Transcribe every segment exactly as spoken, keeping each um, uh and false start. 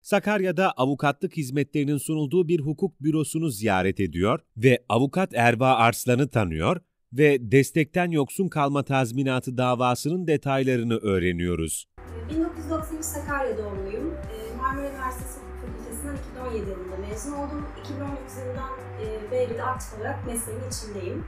Sakarya'da avukatlık hizmetlerinin sunulduğu bir hukuk bürosunu ziyaret ediyor ve avukat Erva Arslan'ı tanıyor ve destekten yoksun kalma tazminatı davasının detaylarını öğreniyoruz. bin dokuz yüz doksan üç Sakarya doğumluyum. Marmara Üniversitesi Hukuk Fakültesinden iki bin on yedi yılında mezun oldum. iki bin on dokuz yılından beri de aktif olarak mesleğin içindeyim.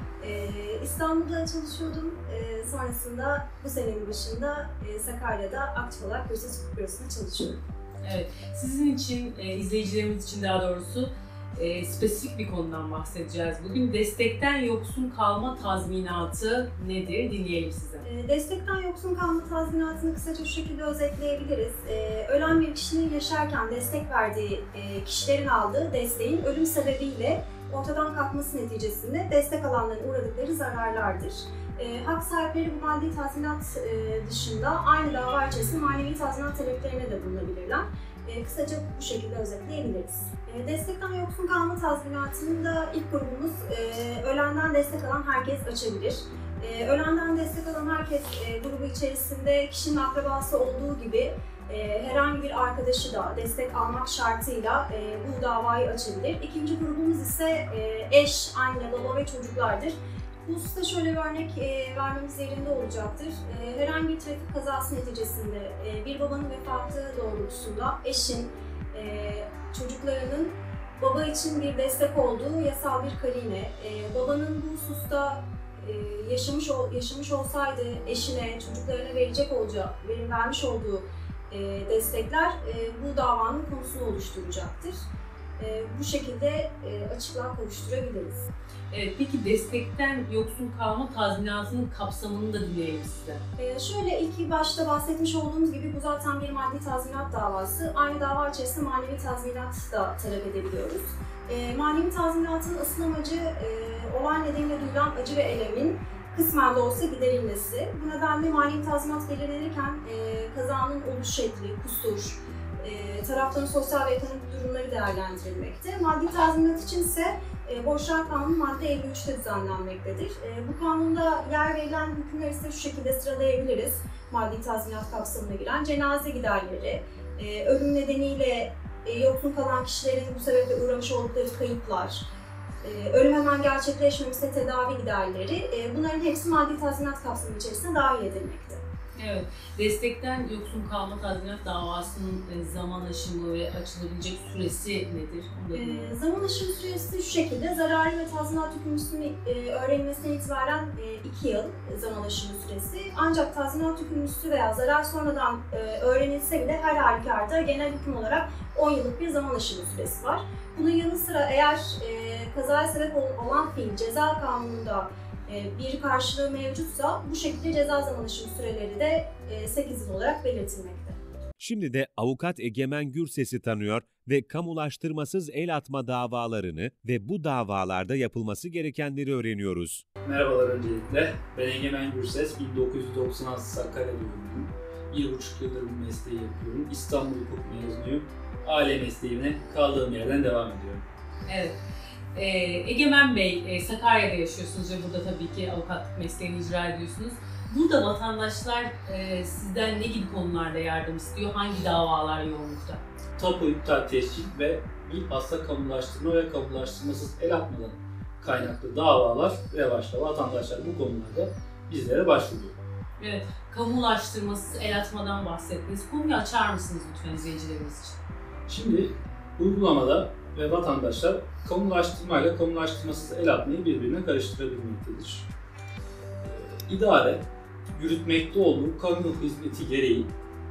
İstanbul'da çalışıyordum. Sonrasında bu senenin başında Sakarya'da aktif olarak Uluslararası Hukuk Bürosu'nda çalışıyorum. Evet, sizin için, izleyicilerimiz için daha doğrusu E, spesifik bir konudan bahsedeceğiz. Bugün destekten yoksun kalma tazminatı nedir? Dinleyelim size. E, destekten yoksun kalma tazminatını kısaca şu şekilde özetleyebiliriz. E, ölen bir kişinin yaşarken destek verdiği e, kişilerin aldığı desteğin ölüm sebebiyle ortadan kalkması neticesinde destek alanların uğradıkları zararlardır. E, hak sahipleri bu maddi tazminat e, dışında aynı dava içerisinde manevi tazminat taleplerine de bulunabilirler. E, kısaca bu şekilde özetleyebiliriz. E, destekten yoksun kalma tazminatının da ilk grubumuz e, ölenden destek alan herkes açabilir. E, ölenden destek alan herkes e, grubu içerisinde kişinin akrabası olduğu gibi e, herhangi bir arkadaşı da destek almak şartıyla e, bu davayı açabilir. İkinci grubumuz ise e, eş, anne, baba ve çocuklardır. Bu hususta şöyle bir örnek e, vermemiz yerinde olacaktır. E, herhangi bir trafik kazası neticesinde e, bir babanın vefatı doğrultusunda eşin, e, çocuklarının baba için bir destek olduğu yasal bir karine, e, babanın bu hususta e, yaşamış ol, yaşamış olsaydı eşine, çocuklarına verecek olacağı, verim vermiş olduğu e, destekler e, bu davanın konusunu oluşturacaktır. E, bu şekilde e, açıklığa kavuşturabiliriz. Evet, peki destekten yoksun kalma tazminatının kapsamını da dinleyelim size. Ee, şöyle ilk başta bahsetmiş olduğumuz gibi bu zaten bir maddi tazminat davası. Aynı dava içerisinde manevi tazminat da talep edebiliyoruz. Ee, manevi tazminatın asıl amacı e, olay nedeniyle duyulan acı ve elemin kısmen de olsa giderilmesi. Bu nedenle manevi tazminat belirlenirken e, kazanın oluş şekli, kusur, e, tarafların sosyal ve ekonomik durumları değerlendirilmekte. Maddi tazminat için ise E, Borçlar Kanunu madde elli üçte düzenlenmektedir. E, bu kanunda yer verilen hükümler ise şu şekilde sıralayabiliriz. Maddi tazminat kapsamına giren cenaze giderleri, e, ölüm nedeniyle e, yoksun kalan kişilerin bu sebeple uğramış oldukları kayıplar, e, ölüm hemen gerçekleşmemişse tedavi giderleri, e, bunların hepsi maddi tazminat kapsamı içerisinde dahil edilmekte. Evet, destekten yoksun kalma tazminat davasının zaman aşımı ve açılabilecek süresi nedir? E, zaman aşımı süresi şu şekilde, zararı ve tazminat hükümlüsünün e, öğrenilmesinden itibaren e, iki yıl zaman aşımı süresi. Ancak tazminat hükümlüsü veya zarar sonradan e, öğrenilse bile her halükarda genel hüküm olarak on yıllık bir zaman aşımı süresi var. Bunun yanı sıra eğer e, kazaya sebep olan fiil ceza kanununda bir karşılığı mevcutsa bu şekilde ceza zaman aşımı süreleri de sekiz yıl olarak belirtilmekte. Şimdi de avukat Egemen Gürses'i tanıyor ve kamulaştırmasız el atma davalarını ve bu davalarda yapılması gerekenleri öğreniyoruz. Merhabalar öncelikle. Ben Egemen Gürses, bin dokuz yüz doksan altı Sakarya doğumluyum. Bir buçuk yıldır bu mesleği yapıyorum. İstanbul Hukuk mezunuyum. Aile mesleğine kaldığım yerden devam ediyorum. Evet. Ee, Egemen Bey, e, Sakarya'da yaşıyorsunuz ve burada tabii ki avukatlık mesleğini icra ediyorsunuz. Burada vatandaşlar e, sizden ne gibi konularda yardım istiyor? Hangi davalar yoğunlukta? Tapu iptal tescil ve bilhassa kamulaştırma ve kamulaştırmasız el atmadan kaynaklı davalar revaçta. Vatandaşlar bu konularda bizlere başvuruyor. Evet, kamulaştırmasız el atmadan bahsettiniz. Konuyu açar mısınız lütfen izleyicilerimiz için? Şimdi uygulamada ve vatandaşlar kamulaştırmayla kamulaştırmasız el atmayı birbirine karıştırabilmektedir. Ee, İdare, yürütmekte olduğu kamu hizmeti gereği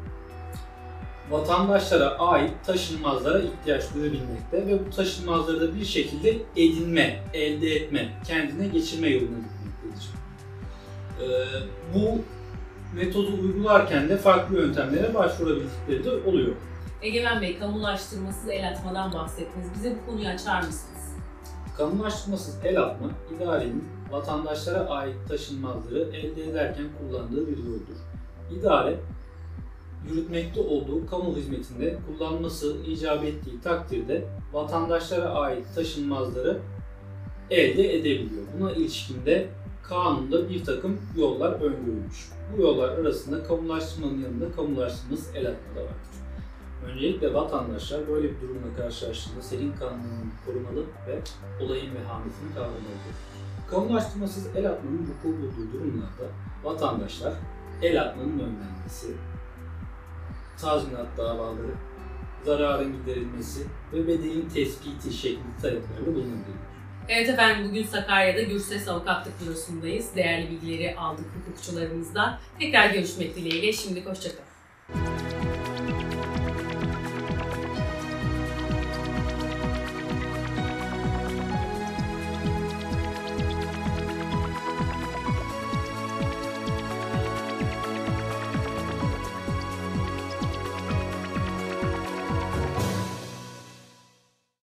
vatandaşlara ait taşınmazlara ihtiyaç duyabilmekte ve bu taşınmazları da bir şekilde edinme, elde etme, kendine geçirme yoluna gitmektedir. Ee, bu metodu uygularken de farklı yöntemlere başvurabildikleri de oluyor. Egemen Bey, kamulaştırmasız el atmadan bahsettiniz. Bize bu konuyu açar mısınız? Kamulaştırmasız el atma, idarenin vatandaşlara ait taşınmazları elde ederken kullandığı bir yoldur. İdare, yürütmekte olduğu kamu hizmetinde kullanması icap ettiği takdirde vatandaşlara ait taşınmazları elde edebiliyor. Buna ilişkin de kanunda bir takım yollar öngörülmüş. Bu yollar arasında kamulaştırmanın yanında kamulaştırmasız el atma da vardır. Öncelikle vatandaşlar böyle bir durumla karşılaştığında serin kanununu korumalı ve olayın vehametini kavramalıdır. Kamulaştırmasız el atmanın vuku bulduğu durumlarda vatandaşlar el atmanın önlenmesi, tazminat davaları, zararın giderilmesi ve bedelin tespiti şeklinde taleplerle bulunabilirler. Evet efendim, bugün Sakarya'da Gürses Avukatlık Bürosu'ndayız. Değerli bilgileri aldık hukukçularımızdan. Tekrar görüşmek dileğiyle. Şimdilik hoşça kalın.